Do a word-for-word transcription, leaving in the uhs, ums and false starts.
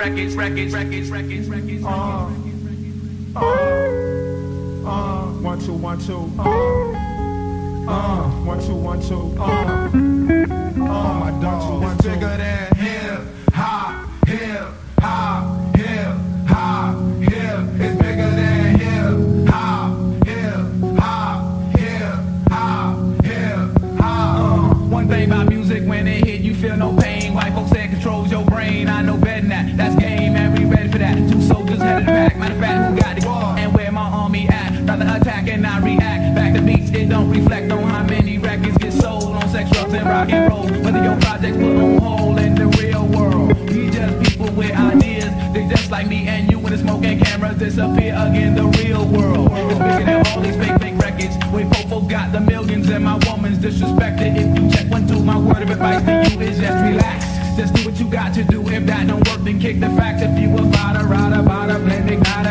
Records, records, records, records, records. Uh, uh, uh, one, two, one, two. Uh, uh, one, two, one, two. Uh, uh, my dog. One, two. Bigger than hip hop, hip hop, hip hop, hip. It's bigger than hip hop, hip hop, hip hop, hip hop. One thing about music, when it hit, you feel no pain. White folks say it controls your brain. I know better than that. That's game, and we ready for that. Two soldiers headed back. Matter of fact, who got the war and where my army at? Rather attack and not react. Back to beats, it don't reflect on how many records get sold on sex, drugs, and rock and roll. Whether your projects put on hold in the real world. We just people with ideas. They just like me and you when the smoke and cameras disappear again. The real world is bigger than all these fake, fake records. We both got the millions and my woman's disrespected. If you check one, two, my word of advice to you is just relax. Just do what you got to do. If that don't work, then kick the facts. If you a fighter, rider, bada, blend, igniter,